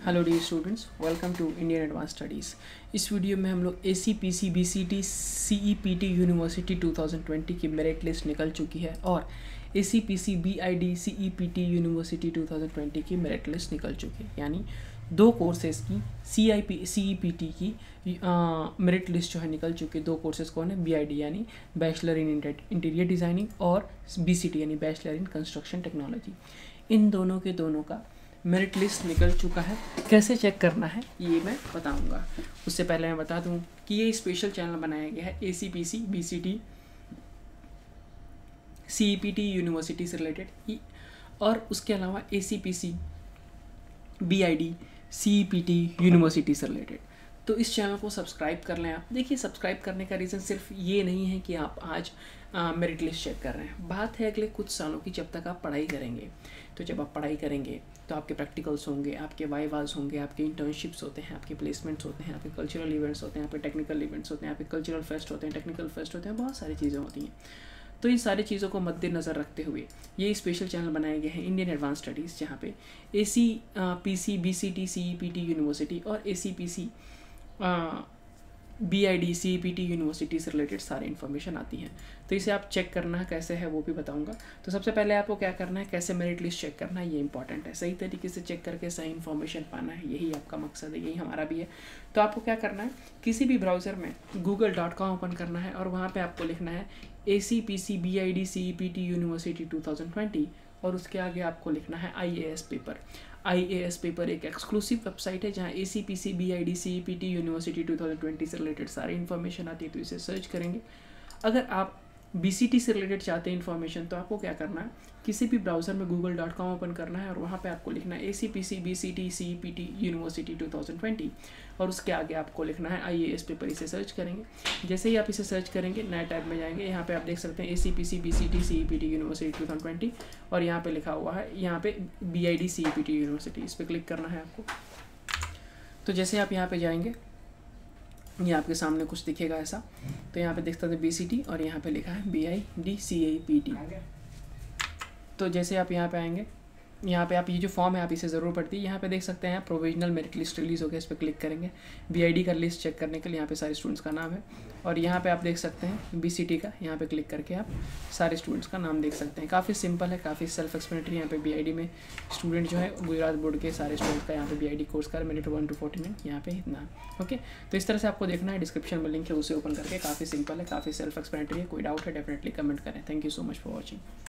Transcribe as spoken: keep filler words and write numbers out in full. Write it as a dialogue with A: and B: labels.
A: Hello dear students, welcome to Indian Advance Studies. इस video में हम लोग A C P C B C T C E P T university two thousand twenty की merit list निकल चुकी है और A C P C B I D C E P T university two thousand twenty की merit list निकल चुकी है। यानी दो कोर्सेज़ की C I P C E P T की मेरिट लिस्ट जो है निकल चुकी है। दो कोर्सेज़ कौन है? बी आई डी यानी बैचलर इन इंटीरियर डिज़ाइनिंग और बी सी टी यानी बैचलर इन कंस्ट्रक्शन टेक्नोलॉजी। इन दोनों के दोनों का मेरिट लिस्ट निकल चुका है। कैसे चेक करना है ये मैं बताऊंगा। उससे पहले मैं बता दूं कि ये स्पेशल चैनल बनाया गया है A C P C B C T C E P T university से रिलेटेड और उसके अलावा A C P C B I D C E P T university से रिलेटेड। तो इस चैनल को सब्सक्राइब कर लें आप। देखिए, सब्सक्राइब करने का रीज़न सिर्फ ये नहीं है कि आप आज मेरिट लिस्ट चेक कर रहे हैं। बात है अगले कुछ सालों की, जब तक आप पढ़ाई करेंगे। तो जब आप पढ़ाई करेंगे तो आपके प्रैक्टिकल्स होंगे, आपके वाइवास होंगे, आपके इंटर्नशिप्स होते हैं, आपके प्लेसमेंट्स होते हैं, आपके कल्चरल इवेंट्स होते हैं, आपके टेक्निकल इवेंट्स होते हैं, आपके कल्चरल फेस्ट होते हैं, टेक्निकल फेस्ट होते हैं, बहुत सारी चीज़ें होती हैं। तो इन सारी चीज़ों को मद्देनज़र रखते हुए ये स्पेशल चैनल बनाए गए हैं इंडियन एडवांस स्टडीज़, जहाँ पे A C P C B C T C E P T university और A C P C B I D C E P T university से रिलेटेड सारी इन्फॉर्मेशन आती हैं। तो इसे आप चेक करना है कैसे है वो भी बताऊंगा। तो सबसे पहले आपको क्या करना है, कैसे मेरिट लिस्ट चेक करना है, ये इंपॉर्टेंट है। सही तरीके से चेक करके सही इन्फॉर्मेशन पाना है, यही आपका मकसद है, यही हमारा भी है। तो आपको क्या करना है, किसी भी ब्राउज़र में गूगल डॉट कॉम ओपन करना है और वहाँ पर आपको लिखना है A C P C B I D C E P T university two thousand twenty और उसके आगे आपको लिखना है I A S paper. I A S paper एक एक्सक्लूसिव वेबसाइट है जहाँ A C P C B I D C E P T university two thousand twenty से रिलेटेड सारी इन्फॉर्मेशन आती है। तो इसे सर्च करेंगे। अगर आप बी सी टी से रिलेटेड चाहते हैं इन्फॉर्मेशन, तो आपको क्या करना है, किसी भी ब्राउज़र में गूगल डॉट कॉम ओपन करना है और वहाँ पे आपको लिखना है A C P C B C T C E P T university two thousand twenty और उसके आगे आपको लिखना है आई ए एस पेपर। इसे सर्च करेंगे। जैसे ही आप इसे सर्च करेंगे, नए टैब में जाएंगे। यहाँ पे आप देख सकते हैं A C P C B C T C E P T university two thousand twenty और यहाँ पे लिखा हुआ है यहाँ पे B I D C E P T university. इस पर क्लिक करना है आपको। तो जैसे आप यहाँ पे जाएंगे, ये आपके सामने कुछ दिखेगा ऐसा। तो यहाँ पे देख सकते हैं बी सी टी और यहाँ पे लिखा है B I D C E P T. तो जैसे आप यहाँ पे आएंगे, यहाँ पे आप ये जो फॉर्म है आप इसे ज़रूर पढ़ती है। यहाँ पे देख सकते हैं प्रोविजनल मेरिट लिस्ट रिलीज़ हो गया, इस पर क्लिक करेंगे। बी आई डी का लिस्ट चेक करने के लिए यहाँ पे सारे स्टूडेंट्स का नाम है और यहाँ पे आप देख सकते हैं बी सी टी का। यहाँ पे क्लिक करके आप सारे स्टूडेंट्स का नाम देख सकते हैं। काफ़ी सिंपल है, काफ़ी सेल्फ एक्सप्लेनेटरी। यहाँ पे बी आई डी में स्टूडेंट जो है गुजरात बोर्ड के सारे स्टूडेंट्स का यहाँ पे बी आई डी कोर्स का merit one two forty nine यहाँ पे इतना। ओके, तो इस तरह से आपको देखना है। डिस्क्रिप्शन में लिंक है, उसे ओपन करके। काफ़ी सिंपल है, काफ़ी सेल्फ एक्सप्लेनेटरी है। कोई डाउट है डेफिनेटली कमेंट करें। Thank you so much for watching.